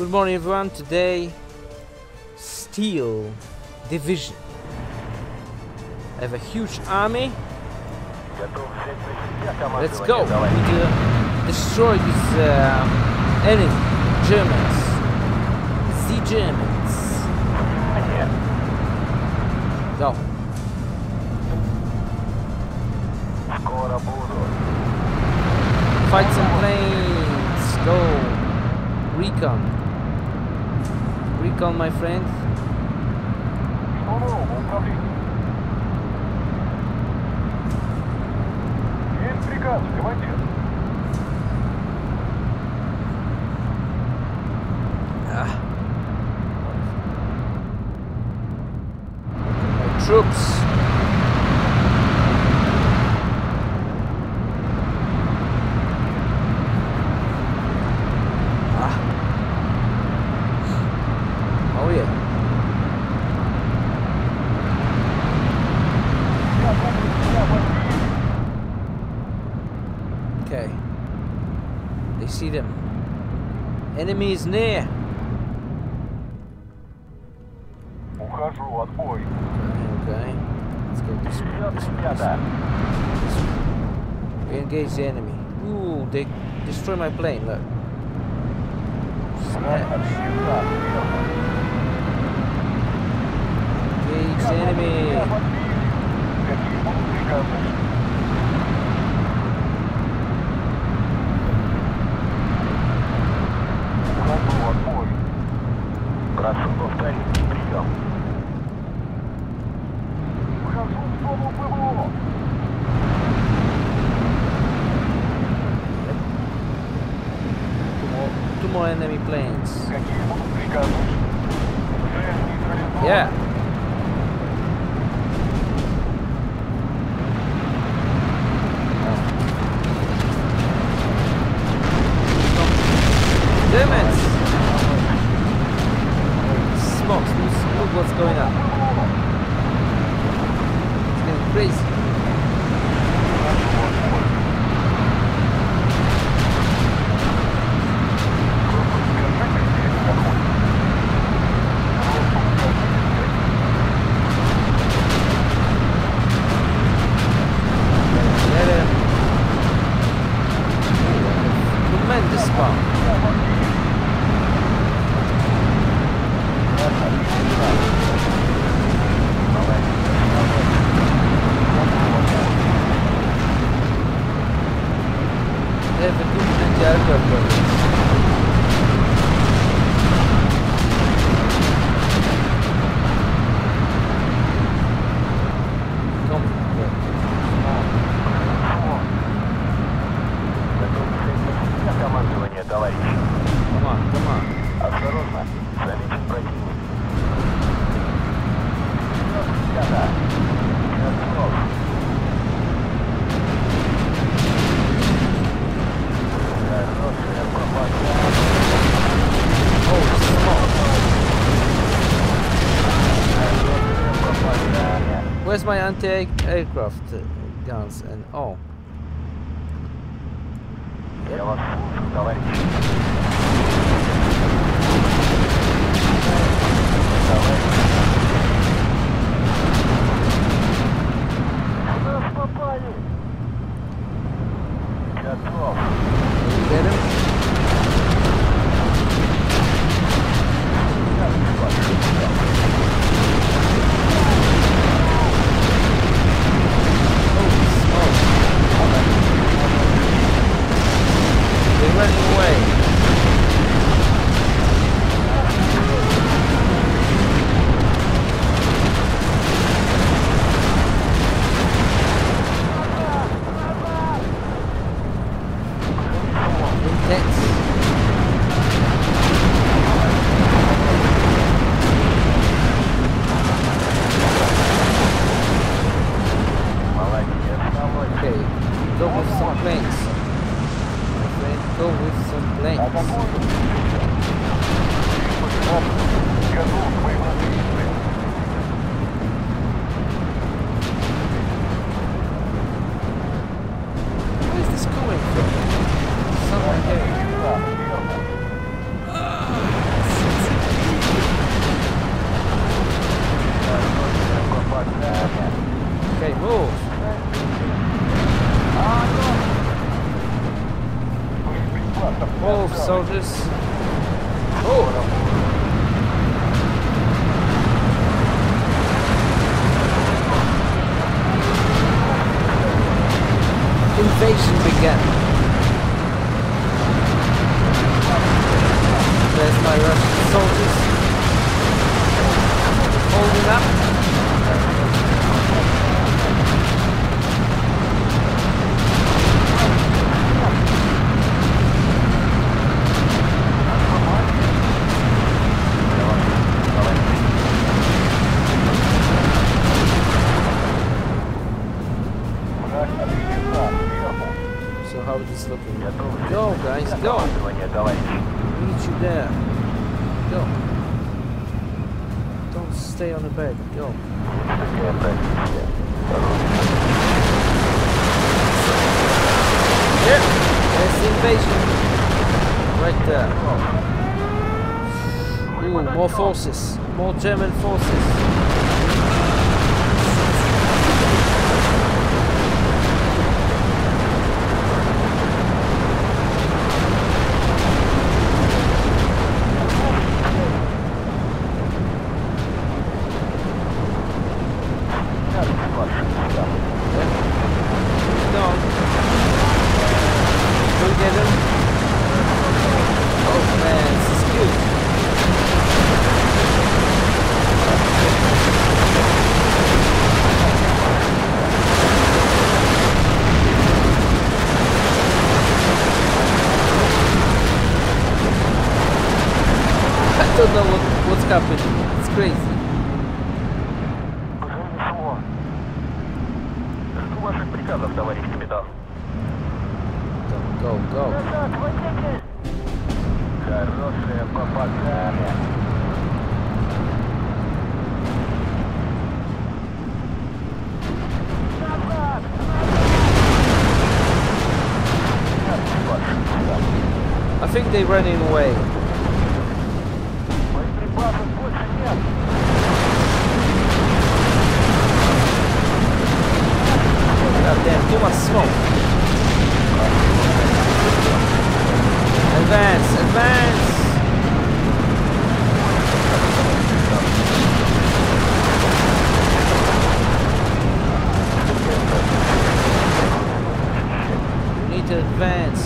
Good morning everyone, today Steel Division. I have a huge army. Let's go! We need to destroy these enemy Germans. The Germans. Go. Fight some planes. Go. Recon. Recon, my friend. Troops. Oh yeah. Okay. They see them. Enemy is near. Okay. Let's go this way. We engage the enemy. Ooh, they destroy my plane, look. Engage the enemy. Прошу повторить прием. Two more enemy planes. Yeah. Damn it! Smokes, look what's going on. It's getting crazy. Tremendous power. They have a good anti-aircraft weapons. Come on, come on. Осторожно, замечен противник. Where's my anti-aircraft guns and oh. Я вас слушаю, товарищ. Куда нас попали? Готов. Get him? They're running away. Intense. Okay, go with some planes. My friend, go with some planes. Where is this coming from? Somewhere here. soldiers. Oh! Invasion began. There's my Russian soldiers holding up. So how is this looking? Go guys, go! Meet you there. Go. Don't stay on the bed. Go. Yeah, there's the invasion. Right there. Ooh, more forces. More German forces. I don't know what's happening. It's crazy. Go, go. Хорошее попадание. I think they're running away. Боеприпасов больше нет. God damn, too much smoke. Advance, advance! We need to advance.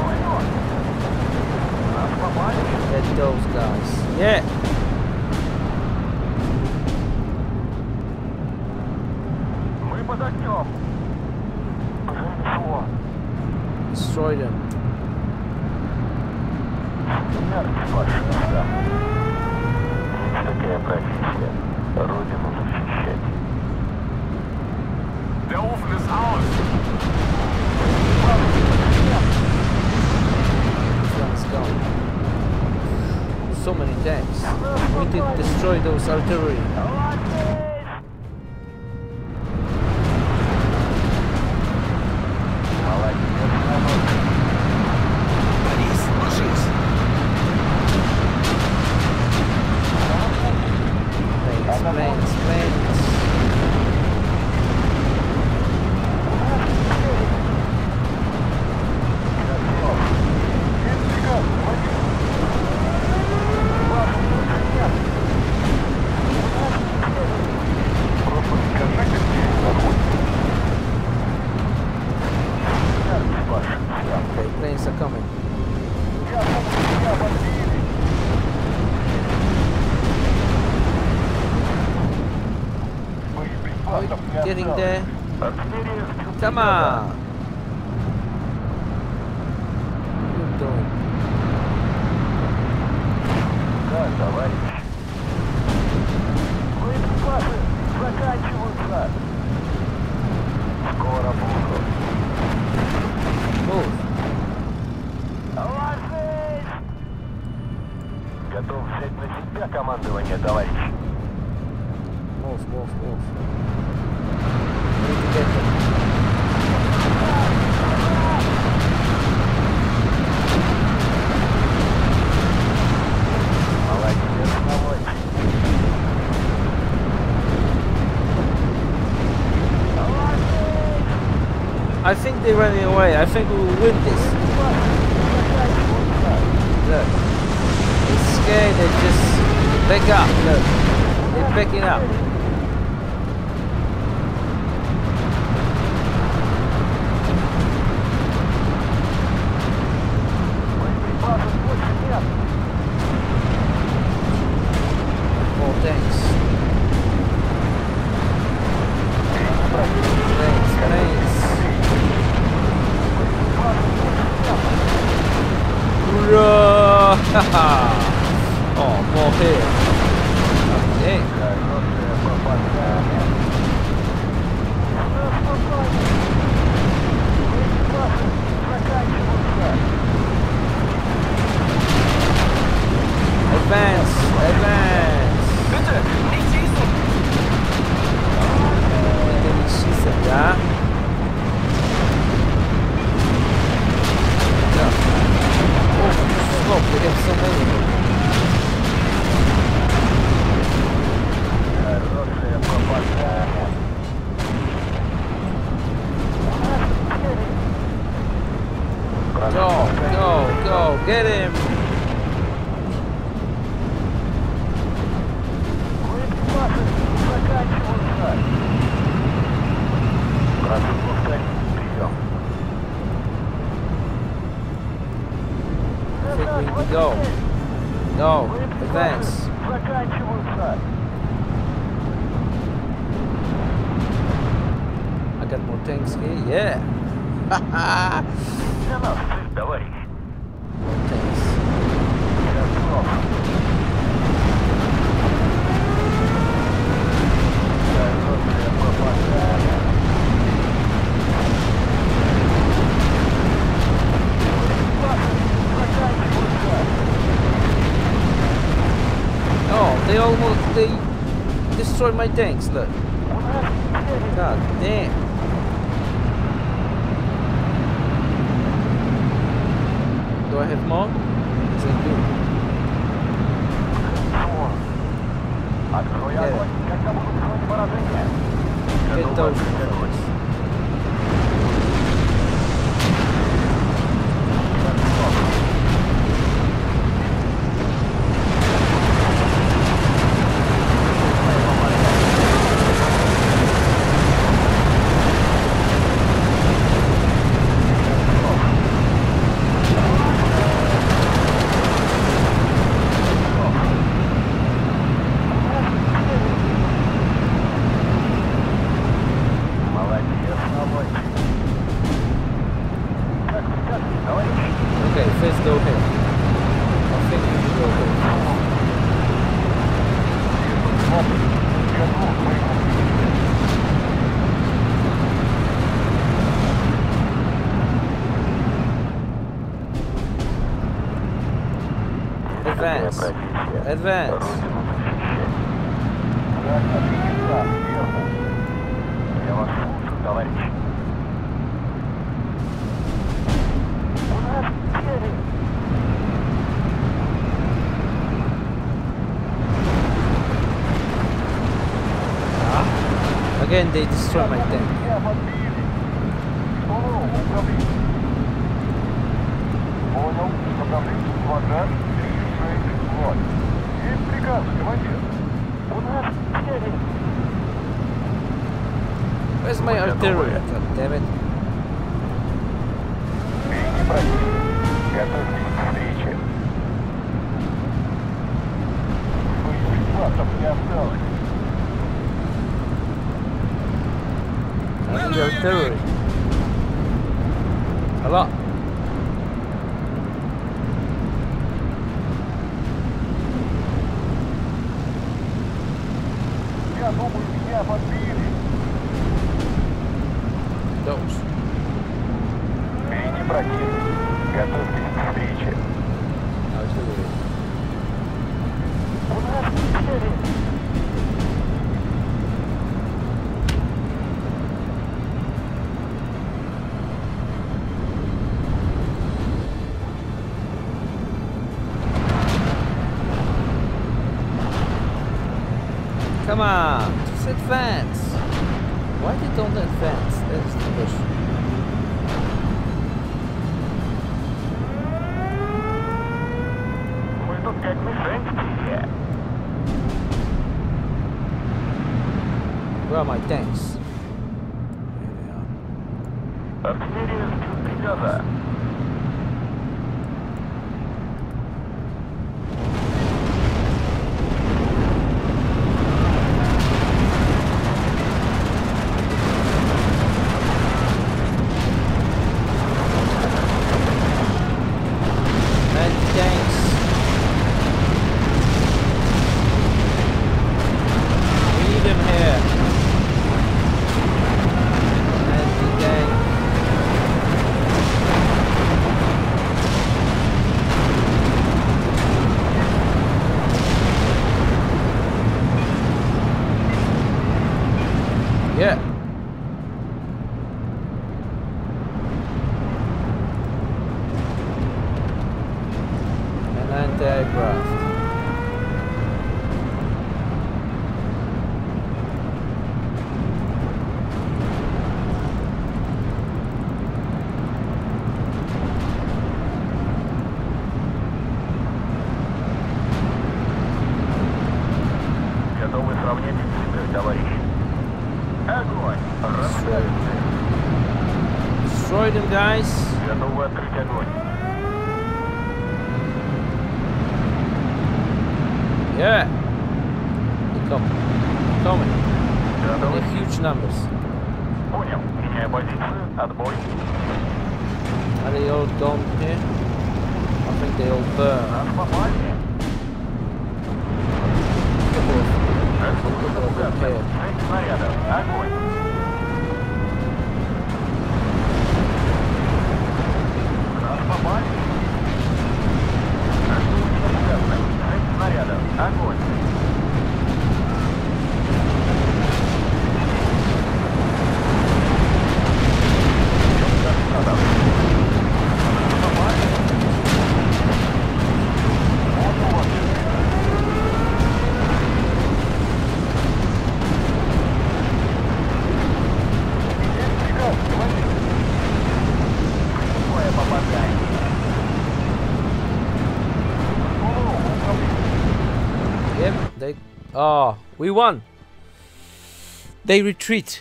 Get those guys. Yeah! Мы под огнем. Пронесло. Destroy them. Смерть фашиста. Есть такая профессия. Родину защищать. Der Ofen ist aus! This one's gone. So many tanks. We need to destroy those artillery. Борис, ложись! Planes, planes, planes. Okay, planes are coming. Are we getting there? Come on! What are you doing? Да, товарищ. Боеприпасы заканчиваются. Скоро буду. Move. Ложись! Готов взять на себя командование, товарищ. Move, move, move. We need to get them. Молодец, товарищ. I think they're running away. I think we will win this. Look. They're scared, they just back up, look. They're backing up. More tanks. Planes. Oh, more here. Okay. Advance, advance. Bitte, nicht schießen! Bitte nicht schießen, ja? Ja. Oh, smoke, we have so many. Go, go, go, get him! I think we need to go. Go, advance. I got more tanks here, yeah. Haha. More tanks. Oh, they destroyed my tanks, look. God damn. Do I have more? Yes, I do. Get those motherfuckers. Okay, first go ahead. I think you should go ahead. Advance. Advance. Again, they destroy my tank. Where's my artillery? God damn it. I need artillery. A lot. Those. Artillery. Come on, just advance. Why they don't advance? That's the question. как мишень в тире. Where are my tanks? Here they are. Артиллерия ждет приказа. Anti-tanks. We need them here. Anti-tank. Yeah. An anti-aircraft. Готовы сравнять цифры, товарищи. Огонь! Расстреливайте. Destroy them, guys. Готовы открыть огонь. Yeah. They come. Coming. Готовы? In huge numbers. Понял. Меняю позицию. Отбой. Are they all gone here? I think they all burn. Нас попали. Ресурсы угасны. 6 снарядов. Огонь. Нас попали. Ресурсы угасны. 6 снарядов. Огонь. Yep, they... Oh, we won! They retreat.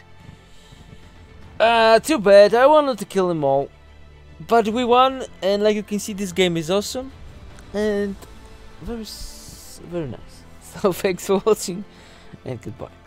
Too bad, I wanted to kill them all. But we won, and like you can see, this game is awesome. And very nice. So thanks for watching, and goodbye.